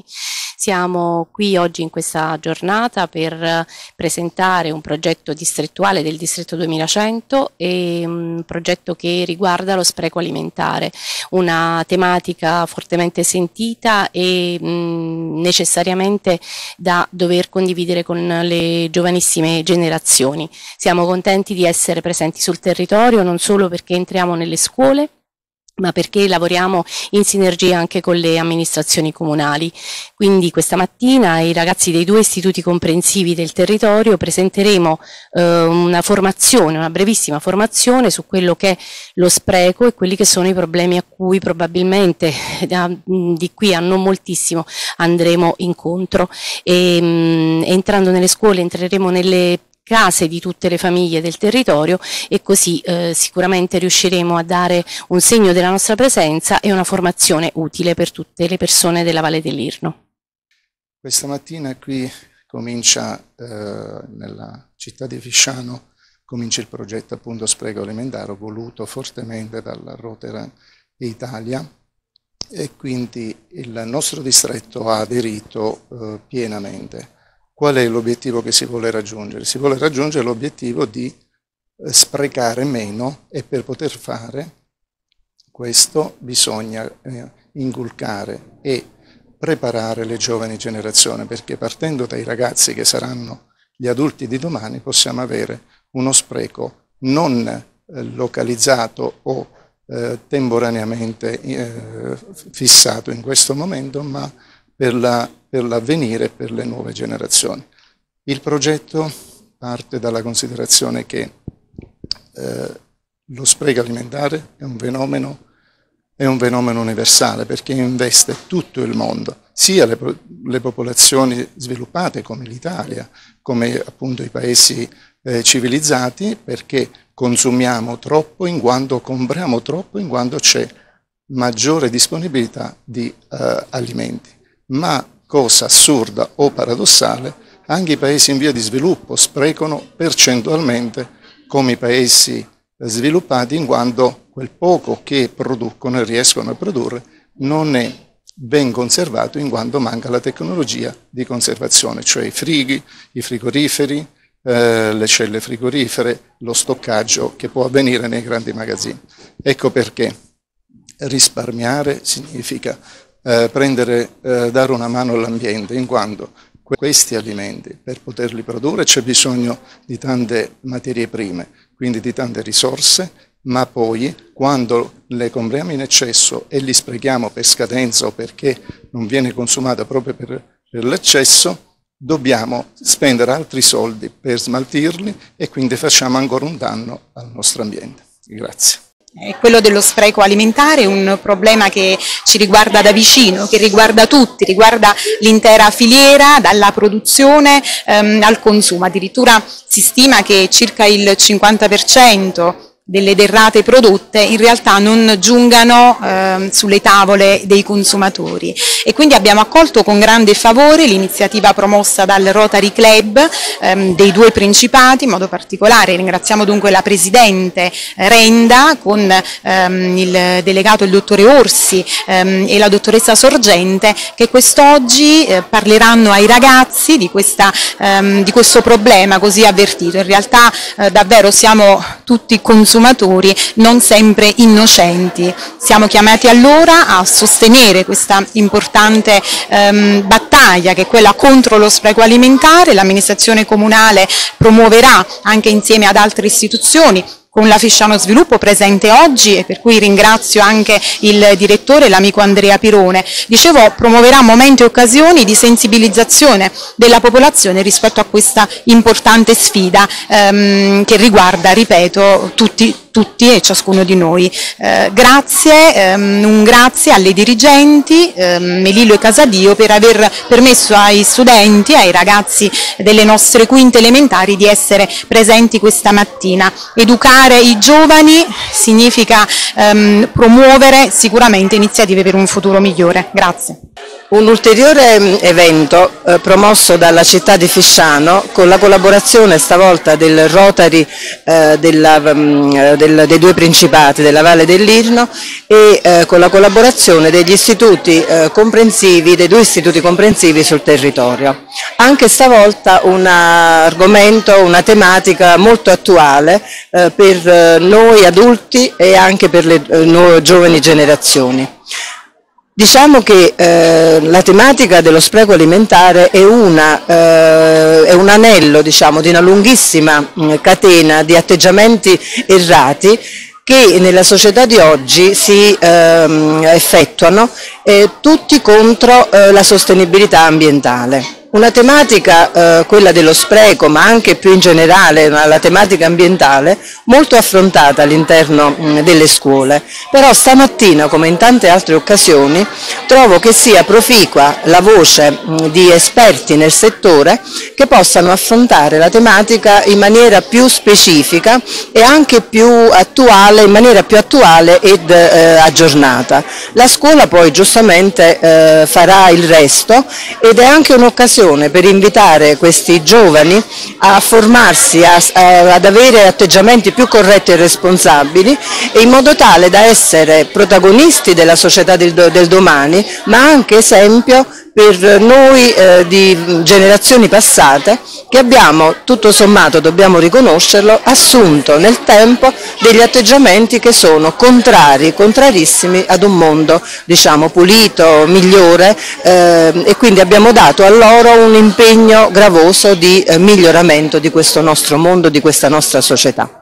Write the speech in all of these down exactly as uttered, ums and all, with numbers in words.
giovani. Siamo qui oggi in questa giornata per presentare un progetto distrettuale del Distretto duemilacento e un progetto che riguarda lo spreco alimentare, una tematica fortemente sentita e mh, necessariamente da dover condividere con le giovanissime generazioni. Siamo contenti di essere presenti sul territorio non solo perché entriamo nelle scuole, ma perché lavoriamo in sinergia anche con le amministrazioni comunali. Quindi questa mattina ai ragazzi dei due istituti comprensivi del territorio presenteremo eh, una formazione, una brevissima formazione su quello che è lo spreco e quelli che sono i problemi a cui probabilmente da, di qui a non moltissimo andremo incontro. E, mh, entrando nelle scuole entreremo nelle case di tutte le famiglie del territorio e così eh, sicuramente riusciremo a dare un segno della nostra presenza e una formazione utile per tutte le persone della Valle dell'Irno. Questa mattina qui comincia eh, nella città di Fisciano, comincia il progetto appunto Spreco Alimentare voluto fortemente dalla Rotary Italia e quindi il nostro distretto ha aderito eh, pienamente. Qual è l'obiettivo che si vuole raggiungere? Si vuole raggiungere l'obiettivo di sprecare meno e per poter fare questo bisogna inculcare e preparare le giovani generazioni, perché partendo dai ragazzi che saranno gli adulti di domani possiamo avere uno spreco non eh, localizzato o eh, temporaneamente eh, fissato in questo momento, ma per la per l'avvenire e per le nuove generazioni. Il progetto parte dalla considerazione che eh, lo spreco alimentare è un fenomeno, è un fenomeno universale perché investe tutto il mondo, sia le, le popolazioni sviluppate come l'Italia, come appunto i paesi eh, civilizzati, perché consumiamo troppo in quanto compriamo troppo in quanto c'è maggiore disponibilità di eh, alimenti. Ma cosa assurda o paradossale, anche i paesi in via di sviluppo sprecano percentualmente come i paesi sviluppati, in quanto quel poco che producono e riescono a produrre non è ben conservato, in quanto manca la tecnologia di conservazione, cioè i frighi, i frigoriferi, eh, le celle frigorifere, lo stoccaggio che può avvenire nei grandi magazzini. Ecco perché risparmiare significa Eh, prendere, eh, dare una mano all'ambiente, in quanto questi alimenti per poterli produrre c'è bisogno di tante materie prime, quindi di tante risorse, ma poi quando le compriamo in eccesso e li sprechiamo per scadenza o perché non viene consumata proprio per, per l'eccesso, dobbiamo spendere altri soldi per smaltirli e quindi facciamo ancora un danno al nostro ambiente. Grazie. Quello dello spreco alimentare è un problema che ci riguarda da vicino, che riguarda tutti, riguarda l'intera filiera, dalla produzione ehm, al consumo. Addirittura si stima che circa il cinquanta per cento delle derrate prodotte in realtà non giungano eh, sulle tavole dei consumatori e quindi abbiamo accolto con grande favore l'iniziativa promossa dal Rotary Club ehm, dei due Principati, in modo particolare ringraziamo dunque la Presidente Renda con ehm, il delegato il dottore Orsi ehm, e la dottoressa Sorgente, che quest'oggi eh, parleranno ai ragazzi di, questa, ehm, di questo problema così avvertito. In realtà eh, davvero siamo tutti consumatori, non sempre innocenti. Siamo chiamati allora a sostenere questa importante ehm, battaglia che è quella contro lo spreco alimentare. L'amministrazione comunale promuoverà anche insieme ad altre istituzioni con la Fisciano Sviluppo presente oggi e per cui ringrazio anche il direttore, l'amico Andrea Pirone. Dicevo, promuoverà momenti e occasioni di sensibilizzazione della popolazione rispetto a questa importante sfida ehm, che riguarda, ripeto, tutti, tutti e ciascuno di noi. Eh, grazie, ehm, un grazie alle dirigenti ehm, Melillo e Casadio per aver permesso ai studenti, ai ragazzi delle nostre quinte elementari di essere presenti questa mattina. Educare i giovani significa ehm, promuovere sicuramente iniziative per un futuro migliore. Grazie. Un ulteriore evento eh, promosso dalla città di Fisciano con la collaborazione stavolta del Rotary eh, della, mh, del, dei due principati della Valle dell'Irno e eh, con la collaborazione degli istituti eh, comprensivi, dei due istituti comprensivi sul territorio. Anche stavolta un argomento, una tematica molto attuale eh, per eh, noi adulti e anche per le eh, nuove giovani generazioni. Diciamo che eh, la tematica dello spreco alimentare è, una, eh, è un anello, diciamo, di una lunghissima mh, catena di atteggiamenti errati che nella società di oggi si ehm, effettuano eh, tutti contro eh, la sostenibilità ambientale. Una tematica, eh, quella dello spreco, ma anche più in generale la tematica ambientale, molto affrontata all'interno delle scuole. Però stamattina, come in tante altre occasioni, trovo che sia proficua la voce mh, di esperti nel settore che possano affrontare la tematica in maniera più specifica e anche più attuale, in maniera più attuale ed eh, aggiornata. La scuola poi giustamente eh, farà il resto ed è anche un'occasione per invitare questi giovani a formarsi, a, a, ad avere atteggiamenti più corretti e responsabili e in modo tale da essere protagonisti della società del, del domani, ma anche esempio per noi eh, di generazioni passate che abbiamo, tutto sommato dobbiamo riconoscerlo, assunto nel tempo degli atteggiamenti che sono contrari, contrarissimi ad un mondo, diciamo, pulito, migliore eh, e quindi abbiamo dato a loro un impegno gravoso di eh, miglioramento di questo nostro mondo, di questa nostra società.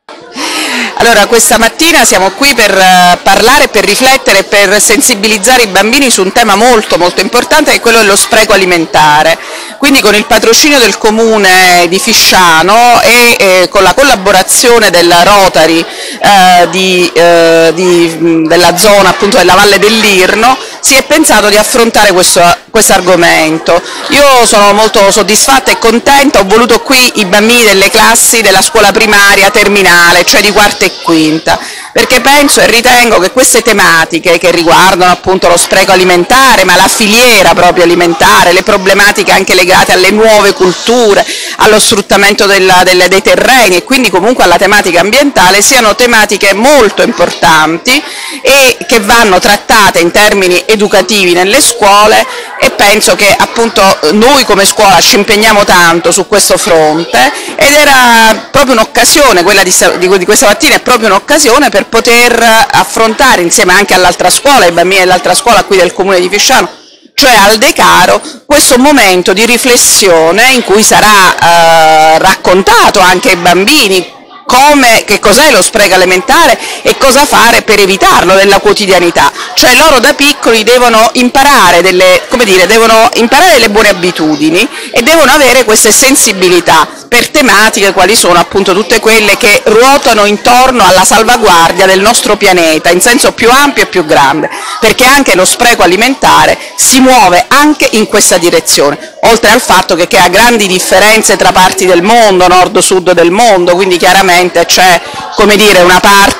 Allora, questa mattina siamo qui per uh, parlare, per riflettere, per sensibilizzare i bambini su un tema molto molto importante che è quello dello spreco alimentare. Quindi con il patrocinio del comune di Fisciano e eh, con la collaborazione della Rotary eh, di, eh, di, della zona appunto della Valle dell'Irno si è pensato di affrontare questo argomento. Io sono molto soddisfatta e contenta, ho voluto qui i bambini delle classi della scuola primaria terminale, cioè di quarta e quinta, perché penso e ritengo che queste tematiche che riguardano appunto lo spreco alimentare, ma la filiera proprio alimentare, le problematiche anche legate alle nuove culture, allo sfruttamento della, delle, dei terreni e quindi comunque alla tematica ambientale, siano tematiche molto importanti e che vanno trattate in termini educativi nelle scuole e penso che appunto noi come scuola ci impegniamo tanto su questo fronte ed era proprio un'occasione, quella di, di questa mattina è proprio un'occasione per poter affrontare insieme anche all'altra scuola, ai bambini dell'altra scuola qui del comune di Fisciano, cioè al Decaro, questo momento di riflessione in cui sarà eh, raccontato anche ai bambini come, che cos'è lo spreco alimentare e cosa fare per evitarlo nella quotidianità, cioè loro da piccoli devono imparare delle, come dire, devono imparare delle buone abitudini e devono avere queste sensibilità per tematiche quali sono appunto tutte quelle che ruotano intorno alla salvaguardia del nostro pianeta in senso più ampio e più grande, perché anche lo spreco alimentare si muove anche in questa direzione, oltre al fatto che crea grandi differenze tra parti del mondo, nord-sud del mondo, quindi chiaramente c'è, come dire, una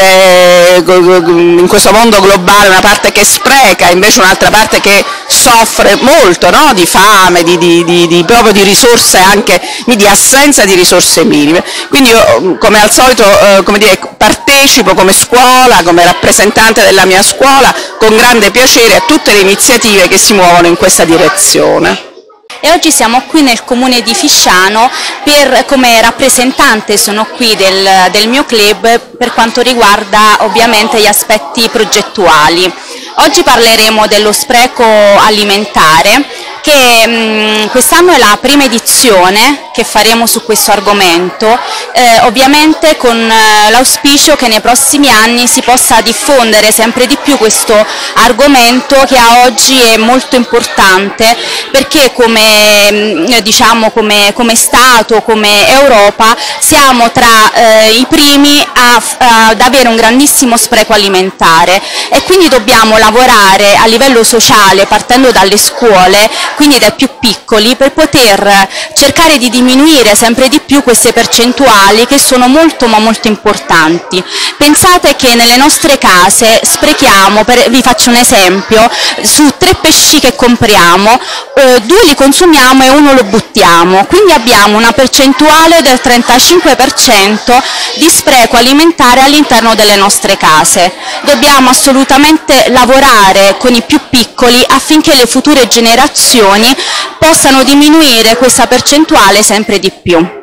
parte in questo mondo globale, una parte che spreca, invece un'altra parte che soffre molto, no? Di fame, di, di, di, di, proprio di risorse anche, di assenza di risorse minime. Quindi io come al solito eh, come dire, partecipo come scuola, come rappresentante della mia scuola, con grande piacere a tutte le iniziative che si muovono in questa direzione. E oggi siamo qui nel comune di Fisciano per, come rappresentante sono qui del, del mio club per quanto riguarda ovviamente gli aspetti progettuali. Oggi parleremo dello spreco alimentare che quest'anno è la prima edizione che faremo su questo argomento, eh, ovviamente con eh, l'auspicio che nei prossimi anni si possa diffondere sempre di più questo argomento che a oggi è molto importante perché come, diciamo, come, come Stato, come Europa siamo tra eh, i primi a, a, ad avere un grandissimo spreco alimentare e quindi dobbiamo lavorare a livello sociale partendo dalle scuole quindi dai più piccoli, per poter cercare di diminuire sempre di più queste percentuali che sono molto ma molto importanti. Pensate che nelle nostre case sprechiamo, per, vi faccio un esempio, su tre pesci che compriamo, eh, due li consumiamo e uno lo buttiamo, quindi abbiamo una percentuale del trentacinque per cento di spreco alimentare all'interno delle nostre case. Dobbiamo assolutamente lavorare con i più piccoli affinché le future generazioni possano diminuire questa percentuale sempre di più.